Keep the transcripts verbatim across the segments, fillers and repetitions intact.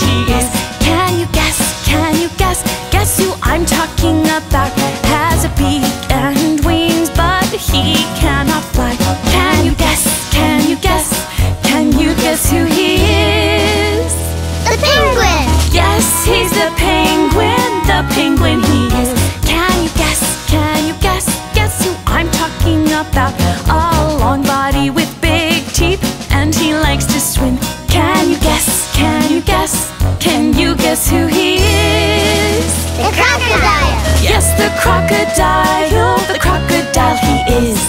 she is. Can you guess, can you guess, guess who I'm talking about? Has a beak and wings, but he cannot fly. Can you guess, can you guess, can you guess who he is? The penguin! Yes, he's the penguin, the penguin he is. Can you guess, can you guess, guess who I'm talking about? A long body with big teeth, and he likes to swim. Can you guess, can you guess, can you guess who he is? The crocodile! Yes, the crocodile, the crocodile he is.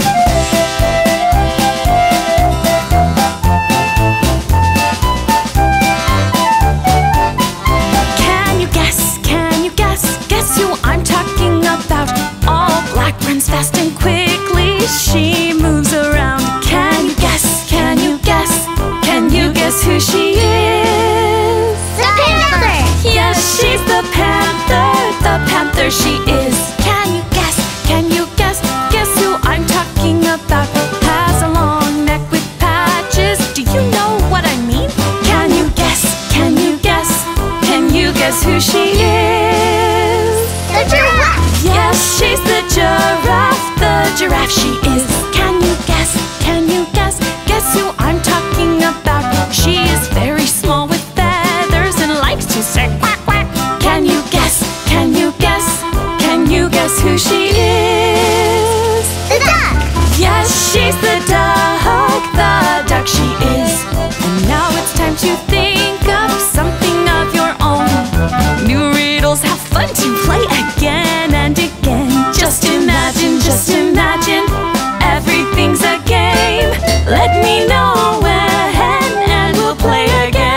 Can you guess, can you guess, guess who I'm talking about? All black, runs fast and quickly, she moves around. Can you guess, can you guess, can you guess who she is? The panther! Yes, she's the panther, the panther she is. Can you guess, can you guess, guess who I'm talking about? Has a long neck with patches, do you know what I mean? Can you guess, can you guess, can you guess who she is? The giraffe! Yes, she's the giraffe, the giraffe she is. Can you guess, can you guess, guess who I'm talking about? She is very small with feathers and likes to say quack quack. Can you guess, can you guess, can you guess who she is? The duck! Yes, she's the duck, the duck she is. And now it's time to think of something of your own. New riddles, have fun to play again and again. Just imagine, just imagine, everything's a game. Let me know when and we'll play again.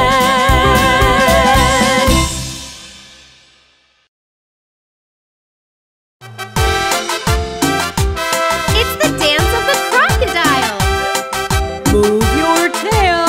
It's the dance of the crocodile. Move your tail.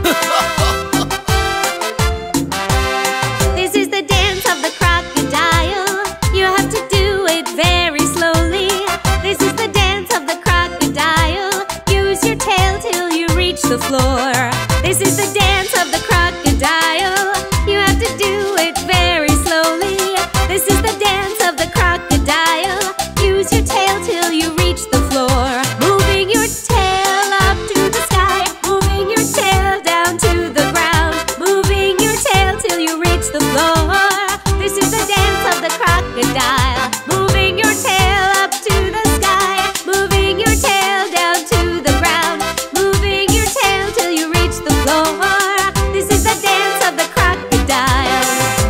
This is the dance of the crocodile. You have to do it very slowly. This is the dance of the crocodile. Use your tail till you reach the floor. This is the dance of the crocodile. You have to do it very slowly. This is the dance of the crocodile. Use your tail till you reach the floor. Moving your tail up to the sky. Moving your tail down to the ground. Moving your tail till you reach the floor. This is the dance of the crocodile. Moving your tail up to the sky. Moving your tail down to the ground. Moving your tail till you reach the floor. This is the dance of the crocodile.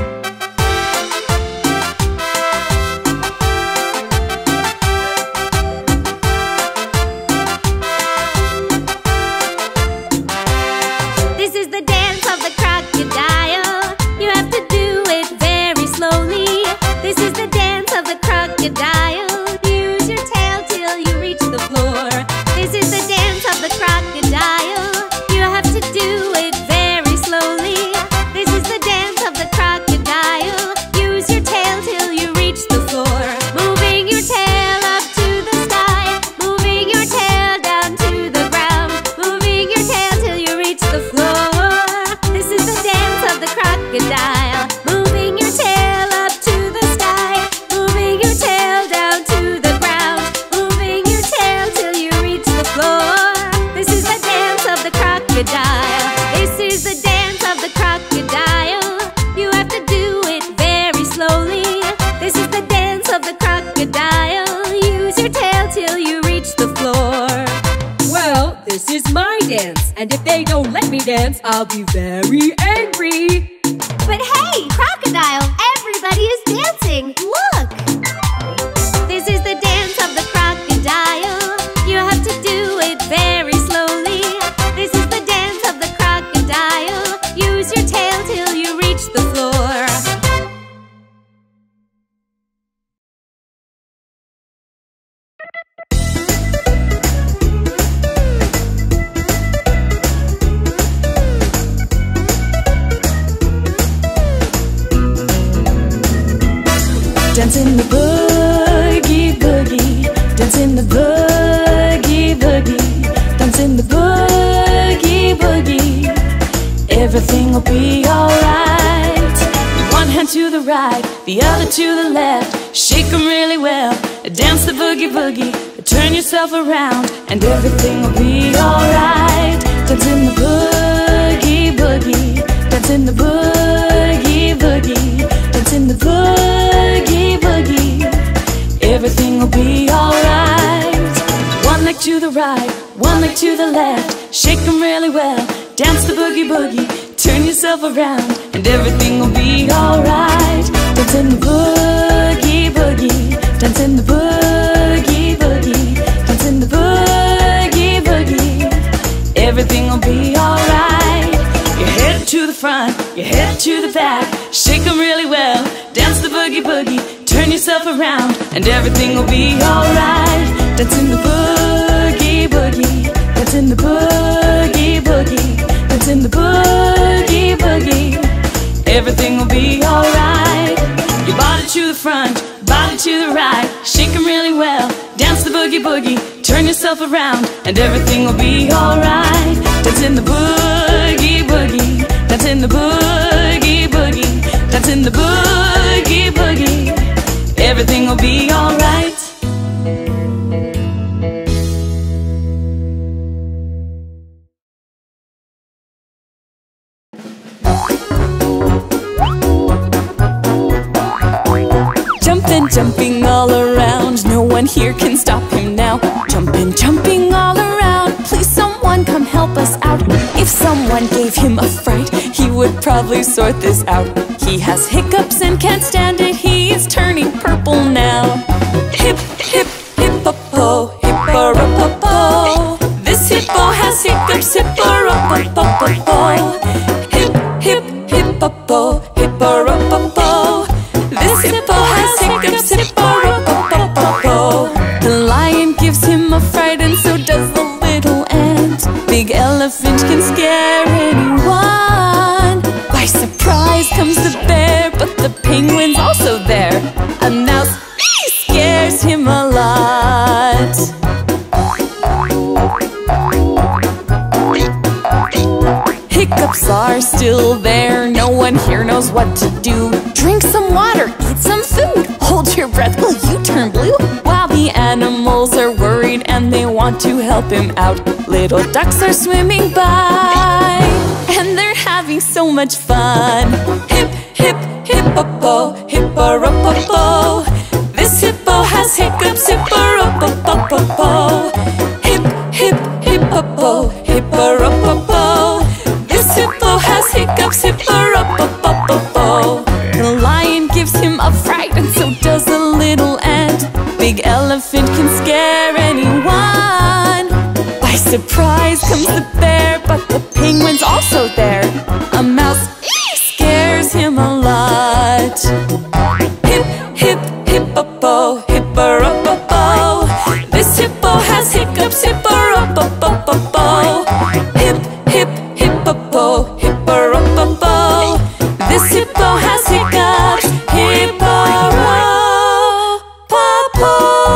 This is the dance of the crocodile. You have to do it very slowly. This is the dance of the crocodile. Use your tail till you reach the floor. This is the dance of the crocodile. You have to do it very slowly. This is the dance of the crocodile. Use your tail till you reach the floor. Moving your tail up to the sky. Moving your tail down to the ground. Moving your tail till you reach the floor. This is the dance of the crocodile. Moving your tail up to the sky. Moving your tail down to the ground. Moving your tail till you reach the floor. This is the dance of the crocodile. This is the dance of the crocodile. You have to do it very slowly. This is the dance of the crocodile. Use your tail till you reach the floor. Well, this is my dance, and if they don't let me dance, I'll be very angry. But hey, crocodile, everybody is dancing. Look! This is the dance of the crocodile. You have to do it very slowly. This is the dance of the crocodile. Use your tail till you reach the floor. Dance in the boogie boogie, dance in the boogie boogie, dance in the boogie boogie. everything will be alright. One hand to the right, the other to the left. Shake them really well, dance the boogie boogie. Turn yourself around and everything will be alright. Dance in the boogie boogie. Dance in the boogie boogie. Dance in the boogie boogie. Everything will be alright. One leg to the right, one leg to the left. Shake them really well, dance the boogie boogie. Turn yourself around and everything will be alright. Dance in the boogie boogie. Dance in the boogie boogie. Dance in the boogie boogie. Everything will be alright. Your head to the front, your head to the back. Shake them really well, dance the boogie boogie. Turn yourself around and everything will be alright. Dance in the boogie boogie. Dance in the boogie boogie. Dance in the boogie boogie. Everything will be alright. Your body to the front, body to the right. Shake them really well, dance the boogie boogie. Turn yourself around and everything will be alright. Dance in the boogie boogie. Dance in the boogie boogie. Dance in the boogie boogie. Everything will be alright. Jumping, jumping all around. No one here can stop him now. Jumping, jumping all around. Please someone come help us out. If someone gave him a fright, he would probably sort this out. He has hiccups and can't stand it. He is turning purple now. Hip, hip, hippo, hippo-ro-po-po. This hippo has hiccups, hippo-ro-po-po-po. Hip, hip, hippo, hippo-ro-po-po. This hippo has hiccups, hippo-ro-po-po-po. The lion gives him a fright and so does the little ant. Big elephant can scare anyone. By surprise comes the bear, but the penguin's also there. A mouse scares him a lot. Hiccups are still there. No one here knows what to do. Drink some water, eat some food. Hold your breath, will you turn blue? While the animals are worried and they want to help him out. Little ducks are swimming by and they're having so much fun. Hip, hip, hippo, hippo-ro-po-po. This hippo has hiccups, hippo-ro-po-po-po. Hip, hip, hippo, hippo-ro-po-po. This hippo has hiccups, hippo-ro-po-po-po. The lion gives him a fright and so does a little ant. Big elephant can scare anyone. By surprise comes the bear, but the penguin's also there. A mouse scares him a lot. Hip, hip, hippo, hippo-ro-po-po. This hippo has hiccups, hippo-ro-po-po-po-po. Hip, hip, hippo, hippo-ro-po-po. This hippo has hiccups, hippo-ro-po-po.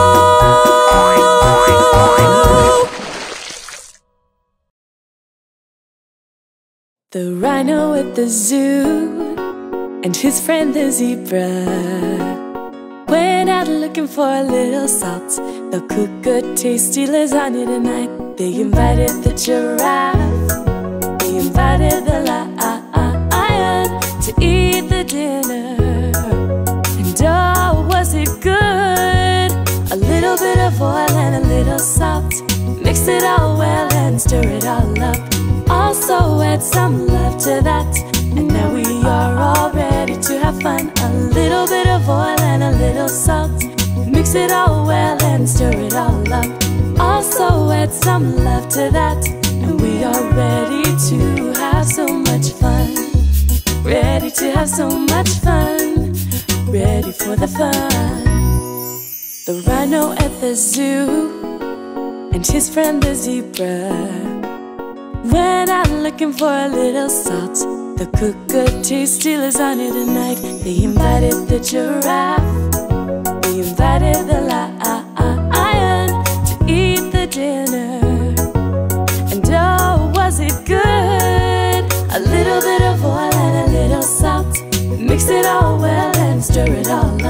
The rhino at the zoo and his friend the zebra went out looking for a little salt. They'll cook a tasty lasagna tonight. They invited the giraffe, they invited the lion to eat the dinner. And oh, was it good? A little bit of oil and a little salt. Mix it all well and stir it all up. Also add some love to that. And now we are all ready to have fun. A little bit of oil and a little salt. Mix it all well and stir it all up. Also add some love to that. And we are ready to have so much fun. Ready to have so much fun. Ready for the fun. The rhino at the zoo and his friend the zebra went out looking for a little salt. They'll cook a tasty lasagna tonight. They invited the giraffe, they invited the lion to eat the dinner. And oh, was it good? A little bit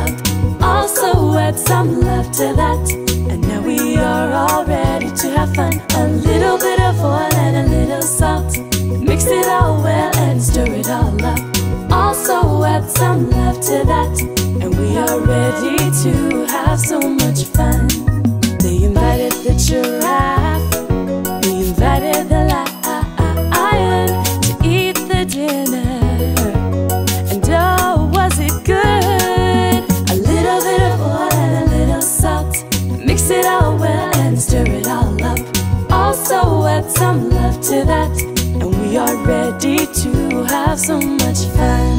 loved. Also add some love to that, and now we are all ready to have fun. A little bit of oil and a little salt, mix it all well and stir it all up. Also add some love to that, and we are ready to have so much fun. They invited the giraffe, they invited the lion to eat the dinner. And oh, was it good? A little bit of oil and a little salt, mix it all well and stir it all up. Also add some love to that, and we are ready to have so much fun.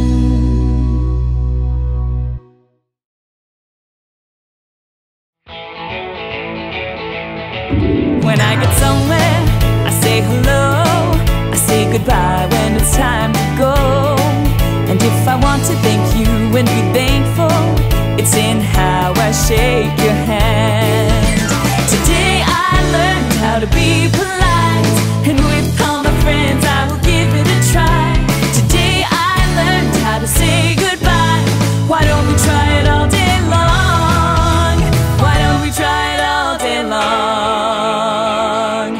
When I get somewhere, I say hello, I say goodbye when it's time to go. And if I want to thank you and be thankful, it's in how I shake your hand. Today I learned how to be polite, and with all my friends I will give it a try. Today I learned how to say goodbye. Why don't we try it all day long? Why don't we try it all day long?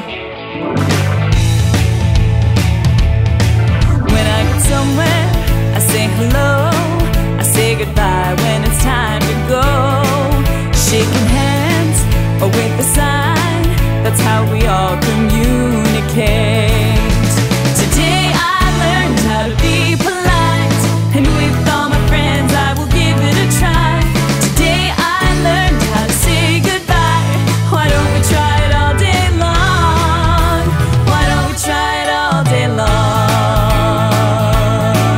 When I get somewhere, I say hello, I say goodbye when it's time to go. Shaking hands or with a sign, that's how we all communicate. Today I learned how to be polite, and with all my friends I will give it a try. Today I learned how to say goodbye. Why don't we try it all day long? Why don't we try it all day long?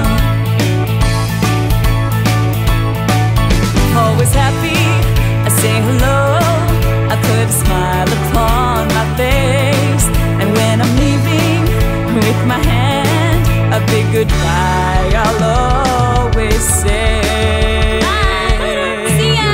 Always happy, I say hello, I put a smile upon my face. And when I'm leaving with my hand, a big goodbye I'll always say. Bye. See ya.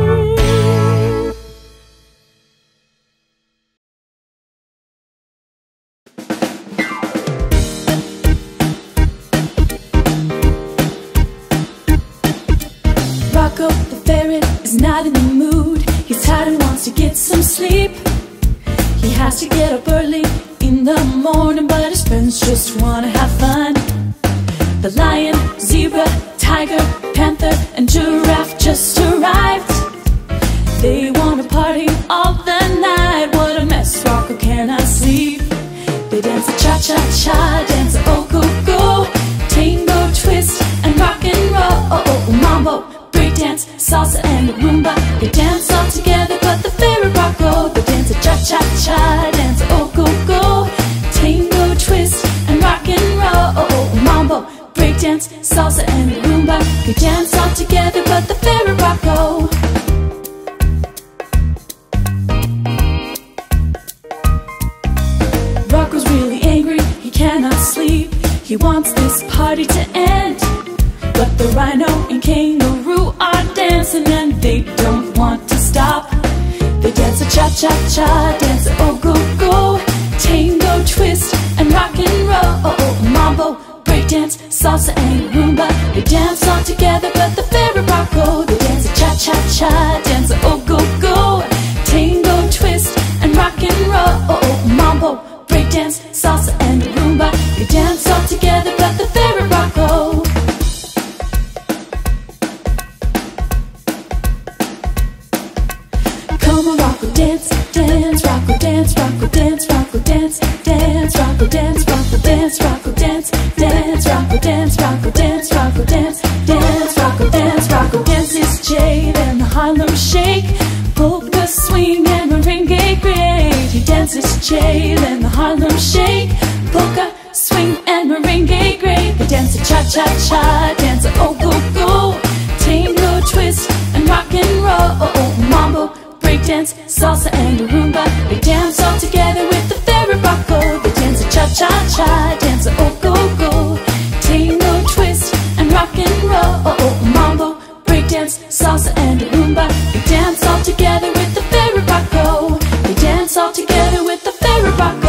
Rocco the ferret is not in the mood. He's tired and wants to get some sleep. He has to get up early in the morning, but his friends just wanna have fun. The lion, zebra, tiger, panther, and giraffe just arrived. They wanna party all the night. What a mess, Rocco cannot sleep. They dance a cha-cha-cha, dance a oh-go-go, tango, twist, and rock and roll. Mambo, breakdance, salsa, and rumba. They dance all together, but the ferret Rocco, they dance a cha-cha-cha, dance a oh-go-go, tango, twist, and rock and roll. Mambo, breakdance, salsa, and rumba. They dance all together, but the ferret Rocco. Rocco's really angry, he cannot sleep. He wants this party to end, but the rhino and kangaroo are dancing and they don't want to stop. They dance a cha-cha-cha, dance a oh-go-go, tango, twist, and rock and roll. Mambo, breakdance, salsa, and rumba. They dance all together, but the ferret Rocco, they dance a cha-cha-cha, dance a oh-go-go, tango, twist, and rock and roll. Mambo, breakdance, salsa, and rumba. They dance all together, but the ferret Rocco. Come on, Rocco, dance, dance, Rocco, dance, Rocco, dance, Rocco, dance, dance, Rocco, dance, Rocco, dance, Rocco, dance, dance, Rocco, dance, Rocco, dance, Rocco, dance, dance, Rocco, dance, Rocco, dance is Jade and the Harlem Shake, polka swing and merengue great. He dances Jade and the Harlem Shake, polka swing and merengue great. They dance a cha-cha-cha, dance a oh-go-go, tango, twist, and rock and roll. Mambo, breakdance, salsa, and rumba. They dance all together with the ferret Rocco. They dance a cha-cha-cha, dance a oh-go-go, tango, twist, and rock and roll. Mambo, breakdance, salsa, and rumba. They dance all together with the ferret Rocco. They dance all together with the ferret Rocco.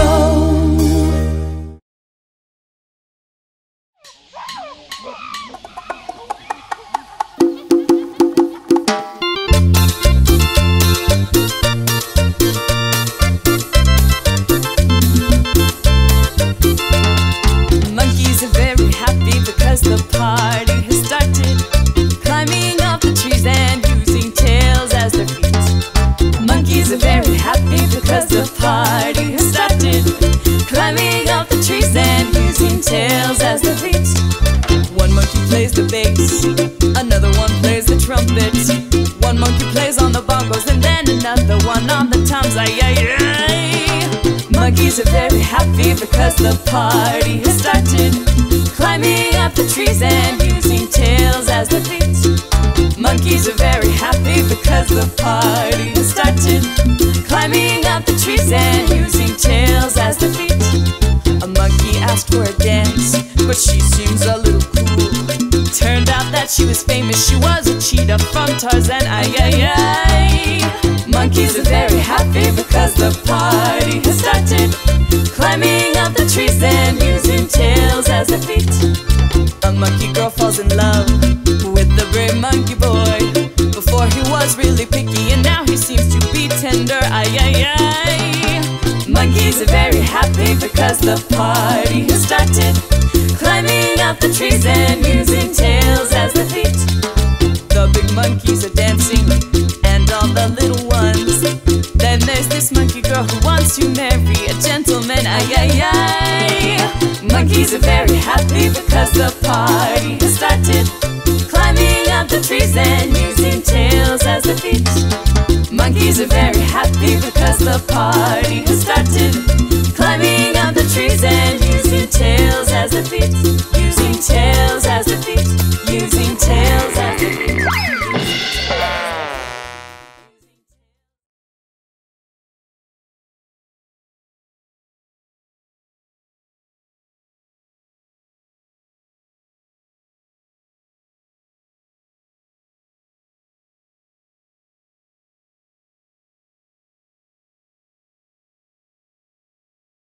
plays the bass, another one plays the trumpet. One monkey plays on the bongos and then another one on the toms. Ay, ay, ay. Monkeys are very happy because the party has started, climbing up the trees and using tails as their feet. Monkeys are very happy because the party has started, climbing up the trees and using tails as their feet. A monkey asked for a dance, but she seems a little cool. Turned out that she was famous, she was a cheetah from Tarzan. Ay, ay, ay. Monkeys are very happy because the party has started, climbing up the trees and using tails as their feet. A monkey girl falls in love with the brave monkey boy. Before he was really picky and now he seems to be tender. Ay, ay, ay. Monkeys are very happy because the party has started, climbing up the trees and using tails as their feet. The big monkeys are dancing and all the little ones. Then there's this monkey girl who wants to marry a gentleman. Ay, ay, ay. Monkeys are very happy because the party has started, climbing up the trees and using tails as their feet. Monkeys are very happy because the party has started, climbing up the trees and using tails as their feet. Using tails